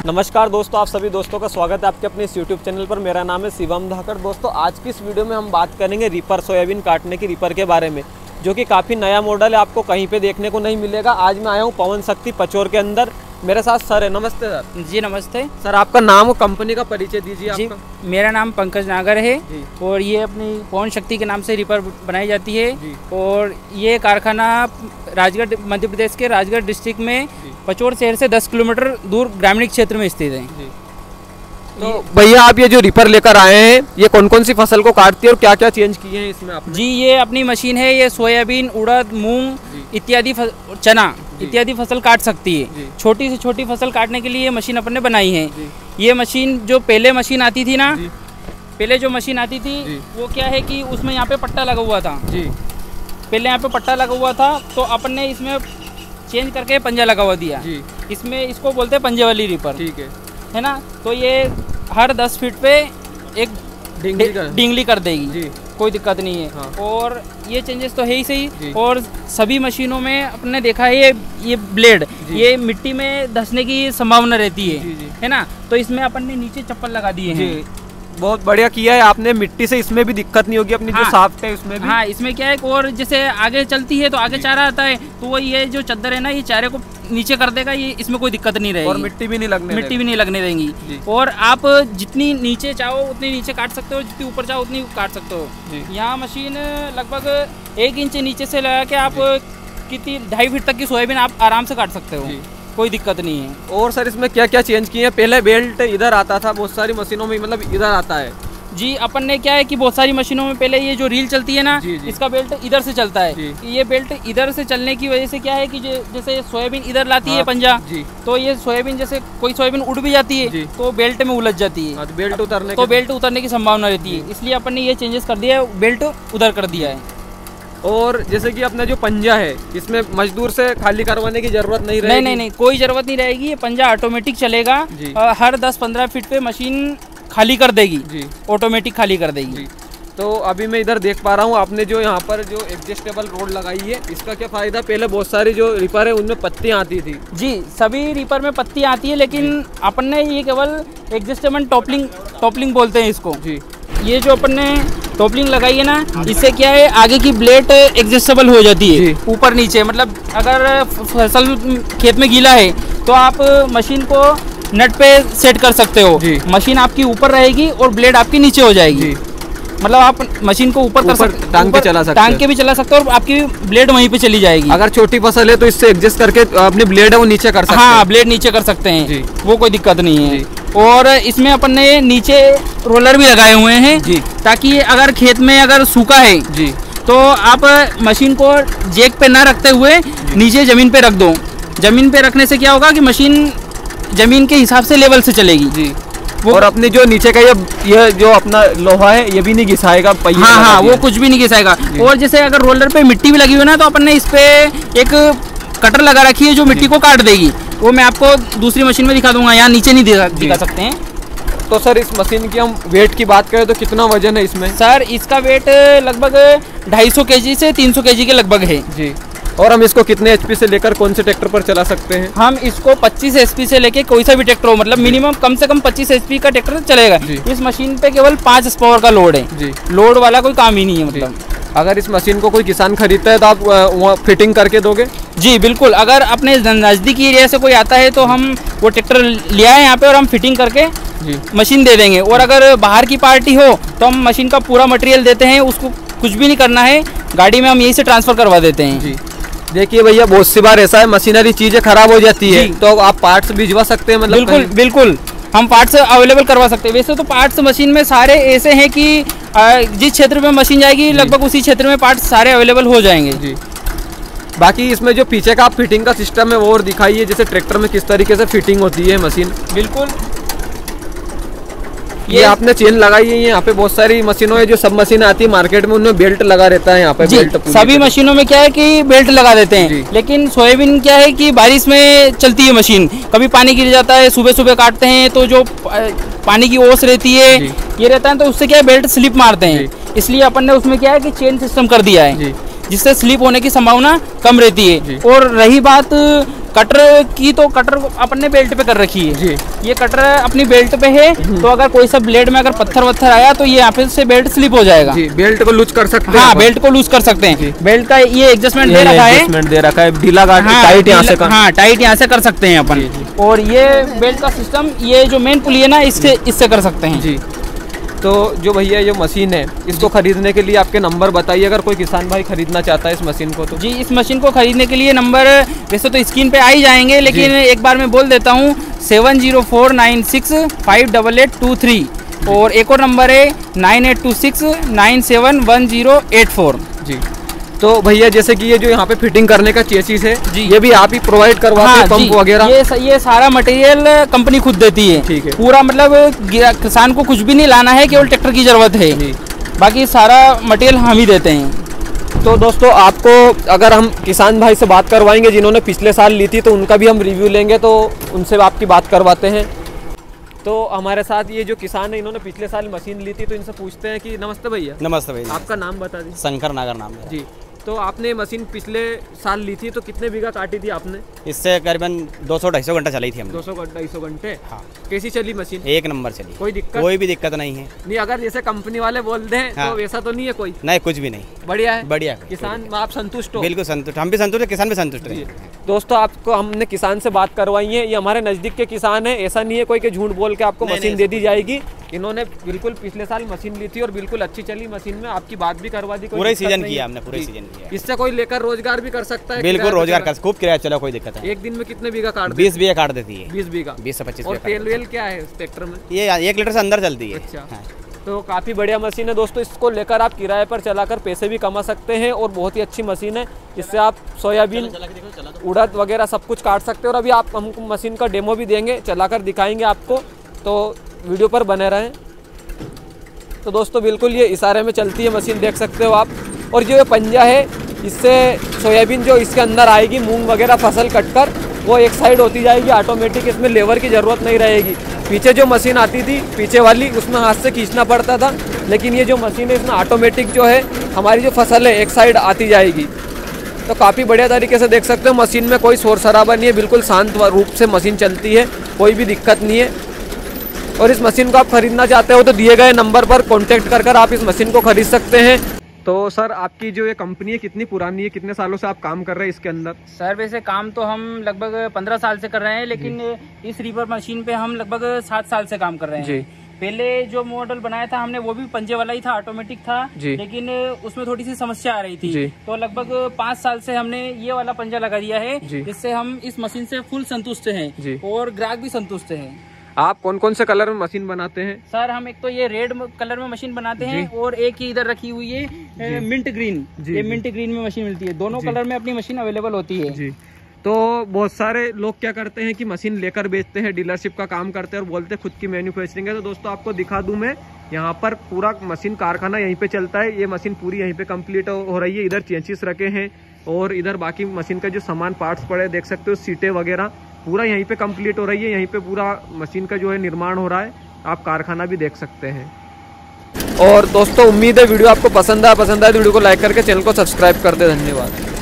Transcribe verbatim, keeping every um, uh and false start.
नमस्कार दोस्तों, आप सभी दोस्तों का स्वागत है आपके अपने इस यूट्यूब चैनल पर। मेरा नाम है शिवम धाकड़। दोस्तों, आज की इस वीडियो में हम बात करेंगे रीपर, सोयाबीन काटने की रीपर के बारे में, जो कि काफ़ी नया मॉडल है, आपको कहीं पे देखने को नहीं मिलेगा। आज मैं आया हूँ पवन शक्ति पचोर के अंदर। मेरे साथ सर है। नमस्ते सर। जी नमस्ते सर, आपका नाम और कंपनी का परिचय दीजिए। जी, आपका मेरा नाम पंकज नागर है और ये अपनी पवन शक्ति के नाम से रीपर बनाई जाती है। और ये कारखाना राजगढ़, मध्य प्रदेश के राजगढ़ डिस्ट्रिक्ट में पचोर शहर से दस किलोमीटर दूर ग्रामीण क्षेत्र में स्थित है। तो भैया, आप ये जो रीपर लेकर आए हैं, ये कौन कौन सी फसल को काटती है और क्या क्या चेंज किए हैं इसमें आपने? जी, ये अपनी मशीन है। ये सोयाबीन, उड़द, मूंग इत्यादि, चना इत्यादि फसल काट सकती है। छोटी से छोटी फसल काटने के लिए ये मशीन अपन ने बनाई है। ये मशीन जो पहले मशीन आती थी ना, पहले जो मशीन आती थी वो क्या है कि उसमें यहाँ पे पट्टा लगा हुआ था। जी, पहले यहाँ पे पट्टा लगा हुआ था, तो अपन ने इसमें चेंज करके पंजा लगा हुआ दिया। जी, इसमें इसको बोलते हैं पंजे वाली रीपर। ठीक है है ना। तो ये हर दस फीट पे एक डिंगली कर, डिंगली कर देगी। जी, कोई दिक्कत नहीं है। हाँ। और ये चेंजेस तो है ही सही। और सभी मशीनों में अपने देखा है ये ये ब्लेड ये मिट्टी में धंसने की संभावना रहती है। जी, जी। है ना। तो इसमें अपन ने नीचे चप्पल लगा दिए हैं। बहुत बढ़िया किया है आपने। मिट्टी से इसमें भी दिक्कत नहीं होगी अपनी। हाँ, जो साफ्ट है उसमें भी। हाँ, इसमें क्या है और जैसे आगे चलती है तो आगे चारा आता है, तो वो ये जो चादर है ना, ये चारे को नीचे कर देगा। ये इसमें कोई दिक्कत नहीं रहेगी और मिट्टी भी नहीं लगने मिट्टी भी नहीं लगने देंगी। और आप जितनी नीचे चाहो उतनी नीचे काट सकते हो, जितनी ऊपर चाहो उतनी काट सकते हो। यहाँ मशीन लगभग एक इंच नीचे से लगा के आप कितनी ढाई फीट तक की सोयाबीन आप आराम से काट सकते हो, कोई दिक्कत नहीं है। और सर, इसमें क्या क्या चेंज किए हैं? पहले बेल्ट इधर आता था, बहुत सारी मशीनों में मतलब इधर आता है। जी, अपन ने क्या है कि बहुत सारी मशीनों में पहले ये जो रील चलती है ना, जी, जी। इसका बेल्ट इधर से चलता है। ये बेल्ट इधर से चलने की वजह से क्या है कि जैसे सोयाबीन इधर लाती हाँ, है पंजा, तो ये सोयाबीन जैसे कोई सोयाबीन उड़ भी जाती है तो बेल्ट में उलझ जाती है। तो बेल्ट उतरने तो बेल्ट उतरने की संभावना रहती है। इसलिए अपन ने ये चेंजेस कर दिया है, बेल्ट उधर कर दिया है। और जैसे कि अपना जो पंजा है, इसमें मजदूर से खाली करवाने की जरूरत नहीं रहेगी। नहीं नहीं नहीं, कोई जरूरत नहीं रहेगी। ये पंजा ऑटोमेटिक चलेगा। हर दस पंद्रह फीट पे मशीन खाली कर देगी, ऑटोमेटिक खाली कर देगी। तो अभी मैं इधर देख पा रहा हूँ आपने जो यहाँ पर जो एडजस्टेबल रोड लगाई है, इसका क्या फायदा? पहले बहुत सारी जो रीपर है उनमें पत्तियाँ आती थी। जी, सभी रीपर में पत्तियाँ आती है, लेकिन अपन ने ये केवल एडजस्टेबल टॉपलिंग टॉपलिंग बोलते हैं इसको। जी, ये जो अपन ने टॉपलिंग लगाई है ना, इससे क्या है आगे की ब्लेड एडजस्टेबल हो जाती है ऊपर नीचे। मतलब अगर फसल खेत में गीला है तो आप मशीन को नट पे सेट कर सकते हो। मशीन आपकी ऊपर रहेगी और ब्लेड आपकी नीचे हो जाएगी। मतलब आप मशीन को ऊपर कर सकते, टांग के चला सकते, टांग के भी चला सकते हो और आपकी ब्लेड वहीं पे चली जाएगी। अगर छोटी फसल है तो इससे एडजस्ट करके अपनी ब्लेड है वो नीचे कर सकते हैं। हाँ, ब्लेड नीचे कर सकते हैं, वो कोई दिक्कत नहीं है। और इसमें अपन ने नीचे रोलर भी लगाए हुए हैं जी, ताकि अगर खेत में अगर सूखा है जी, तो आप मशीन को जैक पे ना रखते हुए नीचे जमीन पे रख दो। जमीन पे रखने से क्या होगा कि मशीन जमीन के हिसाब से लेवल से चलेगी जी। और अपने जो नीचे का ये ये जो अपना लोहा है, ये भी नहीं घिसाएगा पहिया। हाँ हाँ, वो कुछ भी नहीं घिसाएगा। और जैसे अगर रोलर पे मिट्टी भी लगी हुई है ना, तो अपन ने इस पे एक कटर लगा रखी है जो मिट्टी को काट देगी। वो मैं आपको दूसरी मशीन में दिखा दूंगा, यहाँ नीचे नहीं दिखा, दिखा सकते हैं। तो सर, इस मशीन की हम वेट की बात करें तो कितना वजन है इसमें? सर, इसका वेट लगभग ढाई सौ के जी से तीन सौ के जी के लगभग है जी। और हम इसको कितने एचपी से लेकर कौन से ट्रैक्टर पर चला सकते हैं? हम इसको पच्चीस एचपी से लेके कोई सा भी ट्रैक्टर हो, मतलब मिनिमम कम से कम पच्चीस एचपी का ट्रैक्टर चलेगा। इस मशीन पे केवल पाँच एच पावर का लोड है जी। लोड वाला कोई काम ही नहीं है। मतलब अगर इस मशीन को कोई किसान खरीदता है तो आप वहाँ फिटिंग करके दोगे? जी बिल्कुल। अगर अपने नज़दीकी एरिया से कोई आता है तो हम वो ट्रैक्टर ले आए यहाँ पे और हम फिटिंग करके जी मशीन दे देंगे। और अगर बाहर की पार्टी हो तो हम मशीन का पूरा मटेरियल देते हैं, उसको कुछ भी नहीं करना है, गाड़ी में हम यहीं से ट्रांसफ़र करवा देते हैं जी। देखिए भैया, बहुत सी बार ऐसा है मशीनरी चीजें खराब हो जाती है, तो आप पार्ट्स भिजवा सकते हैं? मतलब बिल्कुल बिल्कुल, हम पार्ट्स अवेलेबल करवा सकते हैं। वैसे तो पार्ट्स मशीन में सारे ऐसे हैं कि जिस क्षेत्र में मशीन जाएगी लगभग उसी क्षेत्र में पार्ट्स सारे अवेलेबल हो जाएंगे जी। बाकी इसमें जो पीछे का आप फिटिंग का सिस्टम है वो और दिखाइए, जैसे ट्रैक्टर में किस तरीके से फिटिंग होती है मशीन। बिल्कुल, ये आपने चेन लगाई है। यहाँ पे बहुत सारी मशीनों है, जो सब मशीन आती है मार्केट में, उनमें बेल्ट लगा रहता है। यहाँ पे बेल्ट सभी मशीनों में क्या है कि बेल्ट लगा देते हैं, लेकिन सोयाबीन क्या है कि बारिश में चलती है मशीन, कभी पानी गिर जाता है, सुबह सुबह काटते हैं तो जो पानी की ओस रहती है ये रहता है, तो उससे क्या है बेल्ट स्लिप मारते हैं। इसलिए अपन ने उसमें क्या है कि चेन सिस्टम कर दिया है, जिससे स्लिप होने की संभावना कम रहती है। और रही बात कटर की तो कटर अपन ने बेल्ट पे कर रखी है जी। ये कटर अपनी बेल्ट पे है, तो अगर कोई सा ब्लेड में अगर पत्थर वत्थर आया तो ये यहाँ पे से बेल्ट स्लिप हो जाएगा जी। बेल्ट को लूज कर सकते हैं। हाँ, बेल्ट को लूज कर सकते हैं। बेल्ट का ये एडजस्टमेंट दे रखा है, एडजस्टमेंट दे रखा है, ढीला टाइट यहाँ से कर, हाँ टाइट यहाँ से कर सकते हैं अपन। और ये बेल्ट का सिस्टम, ये जो मेन पुली है ना, इससे इससे कर सकते हैं जी। तो जो भैया ये मशीन है, इसको खरीदने के लिए आपके नंबर बताइए, अगर कोई किसान भाई खरीदना चाहता है इस मशीन को तो। जी, इस मशीन को खरीदने के लिए नंबर वैसे तो स्क्रीन पे आ ही जाएंगे, लेकिन एक बार मैं बोल देता हूँ, seven zero four nine six five double eight two three, और एक और नंबर है nine eight two six nine seven one zero eight four जी। तो भैया जैसे कि ये जो यहाँ पे फिटिंग करने का चेसिस है जी, ये भी आप ही प्रोवाइड करवाते हैं? पंप वगैरह ये ये सारा मटेरियल कंपनी खुद देती है। ठीक है, पूरा मतलब किसान को कुछ भी नहीं लाना है, केवल ट्रैक्टर की जरूरत है, बाकी सारा मटेरियल हम ही देते हैं। तो दोस्तों, आपको अगर हम किसान भाई से बात करवाएंगे जिन्होंने पिछले साल ली थी, तो उनका भी हम रिव्यू लेंगे, तो उनसे आपकी बात करवाते हैं। तो हमारे साथ ये जो किसान है, इन्होंने पिछले साल मशीन ली थी, तो इनसे पूछते हैं कि नमस्ते भैया। नमस्ते भैया। आपका नाम बता दीजिए। शंकर नागर नाम है जी। तो आपने मशीन पिछले साल ली थी, तो कितने बीघा काटी थी आपने? इससे करीबन दो सौ ढाई सौ घंटा चलाई थी हमने। दो सौ ढाई सौ घंटे? हाँ। कैसी चली मशीन? एक नंबर चली, कोई दिक्कत? कोई भी दिक्कत नहीं है। नहीं, अगर जैसे कंपनी वाले बोल दें हाँ। तो वैसा तो नहीं है कोई? नहीं, कुछ भी नहीं, बढ़िया है। बढ़िया। किसान आप संतुष्ट हो? बिल्कुल संतुष्ट, हम भी संतुष्ट है, किसान भी संतुष्ट है। दोस्तों, आपको हमने किसान से बात करवाई है, ये हमारे नज़दीक के किसान है, ऐसा नहीं है कोई के झूठ बोल के आपको मशीन दे दी जाएगी। इन्होंने बिल्कुल पिछले साल मशीन ली थी और बिल्कुल अच्छी चली मशीन में, आपकी बात भी करवा दी। पूरे सीजन किया हमने, पूरे सीजन किया। इससे कोई लेकर रोजगार भी कर सकता है? बिल्कुल रोजगार कर, खूब किराया चला, कोई दिक्कत है। एक दिन में कितने बीघा काट? बीस बीघा काट देती है। बीस बीघा, बीस से पच्चीस। और तेल वेल क्या है इस ट्रैक्टर में? ये एक लीटर से अंदर चलती है। अच्छा, तो काफ़ी बढ़िया मशीन है दोस्तों। इसको लेकर आप किराए पर चलाकर पैसे भी कमा सकते हैं, और बहुत ही अच्छी मशीन है। इससे आप सोयाबीन, उड़द वगैरह सब कुछ काट सकते हैं। और अभी आप हमको मशीन का डेमो भी देंगे, चलाकर दिखाएंगे आपको, तो वीडियो पर बने रहें। तो दोस्तों, बिल्कुल ये इशारे में चलती है मशीन, देख सकते हो आप। और जो ये पंजा है, इससे सोयाबीन जो इसके अंदर आएगी, मूंग वगैरह फसल कटकर, वो एक साइड होती जाएगी ऑटोमेटिक। इसमें लेवर की ज़रूरत नहीं रहेगी। पीछे जो मशीन आती थी, पीछे वाली, उसमें हाथ से खींचना पड़ता था, लेकिन ये जो मशीन है, इसमें ऑटोमेटिक जो है हमारी जो फसल है एक साइड आती जाएगी। तो काफ़ी बढ़िया तरीके से देख सकते हो, मशीन में कोई शोर शराबा नहीं है, बिल्कुल शांत रूप से मशीन चलती है, कोई भी दिक्कत नहीं है। और इस मशीन को आप खरीदना चाहते हो तो दिए गए नंबर पर कॉन्टैक्ट कर कर आप इस मशीन को खरीद सकते हैं। तो सर, आपकी जो ये कंपनी है कितनी पुरानी है, कितने सालों से आप काम कर रहे हैं इसके अंदर? सर, वैसे काम तो हम लगभग पंद्रह साल से कर रहे हैं, लेकिन इस रीपर मशीन पे हम लगभग सात साल से काम कर रहे हैं जी। पहले जो मॉडल बनाया था हमने, वो भी पंजे वाला ही था, ऑटोमेटिक था, लेकिन उसमें थोड़ी सी समस्या आ रही थी, तो लगभग पाँच साल से हमने ये वाला पंजा लगा दिया है, जिससे हम इस मशीन से फुल संतुष्ट हैं और ग्राहक भी संतुष्ट हैं। आप कौन कौन से कलर में मशीन बनाते हैं? सर, हम एक तो ये रेड कलर में मशीन बनाते हैं, और एक ही इधर रखी हुई है मिंट ग्रीन। ये मिंट ग्रीन में मशीन मिलती है, दोनों कलर में अपनी मशीन अवेलेबल होती है जी। तो बहुत सारे लोग क्या करते हैं कि मशीन लेकर बेचते हैं, डीलरशिप का काम करते हैं और बोलते हैं खुद की मैन्युफैक्चरिंग है। तो दोस्तों, आपको दिखा दूं मैं, यहाँ पर पूरा मशीन कारखाना यहीं पे चलता है। ये मशीन पूरी यहीं पे कंप्लीट हो रही है। इधर चेंचिस रखे हैं, और इधर बाकी मशीन का जो सामान पार्ट्स पड़े देख सकते हो, सीटें वगैरह पूरा यहीं पे कंप्लीट हो रही है। यहीं पे पूरा मशीन का जो है निर्माण हो रहा है। आप कारखाना भी देख सकते हैं। और दोस्तों, उम्मीद है वीडियो आपको पसंद आया। पसंद आया तो वीडियो को लाइक करके चैनल को सब्सक्राइब कर दे। धन्यवाद।